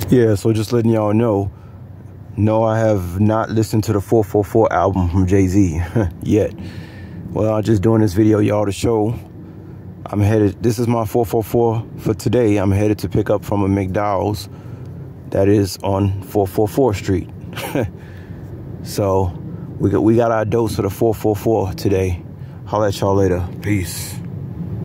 Yeah, so just letting y'all know, no, I have not listened to the 444 album from Jay-Z yet. Well, I'm just doing this video, y'all, to show I'm headed. This is my 444 for today. I'm headed to pick up from a McDowells that is on 444 Street. So we got our dose of the 444 today. Holla at y'all later. Peace.